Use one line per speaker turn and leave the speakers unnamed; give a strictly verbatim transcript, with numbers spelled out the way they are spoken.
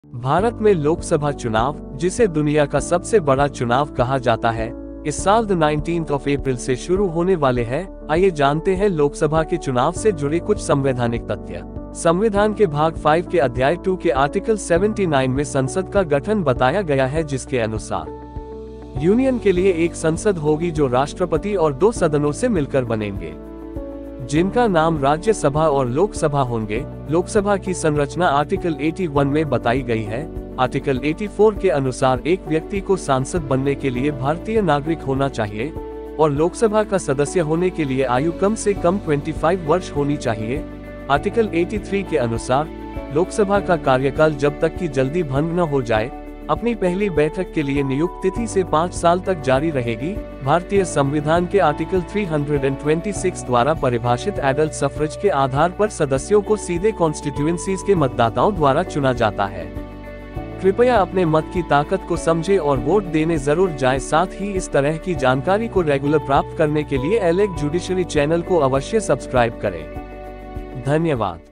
भारत में लोकसभा चुनाव, जिसे दुनिया का सबसे बड़ा चुनाव कहा जाता है, इस साल नाइनटीन्थ ऑफ अप्रैल से शुरू होने वाले हैं। आइए जानते हैं लोकसभा के चुनाव से जुड़े कुछ संवैधानिक तथ्य। संविधान के भाग फाइव के अध्याय टू के आर्टिकल उन्यासी में संसद का गठन बताया गया है, जिसके अनुसार यूनियन के लिए एक संसद होगी जो राष्ट्रपति और दो सदनों से मिलकर बनेंगे, जिनका नाम राज्यसभा और लोकसभा होंगे। लोकसभा की संरचना आर्टिकल इक्यासी में बताई गई है। आर्टिकल चौरासी के अनुसार एक व्यक्ति को सांसद बनने के लिए भारतीय नागरिक होना चाहिए और लोकसभा का सदस्य होने के लिए आयु कम से कम पच्चीस वर्ष होनी चाहिए। आर्टिकल तिरासी के अनुसार लोकसभा का कार्यकाल जब तक कि जल्दी भंग न हो जाए, अपनी पहली बैठक के लिए नियुक्त तिथि से पाँच साल तक जारी रहेगी। भारतीय संविधान के आर्टिकल तीन सौ छब्बीस द्वारा परिभाषित एडल्ट सफरेज के आधार पर सदस्यों को सीधे कॉन्स्टिट्यूएंसीज के मतदाताओं द्वारा चुना जाता है। कृपया अपने मत की ताकत को समझें और वोट देने जरूर जाएं। साथ ही इस तरह की जानकारी को रेगुलर प्राप्त करने के लिए एलेक्ट जुडिशरी चैनल को अवश्य सब्सक्राइब करें। धन्यवाद।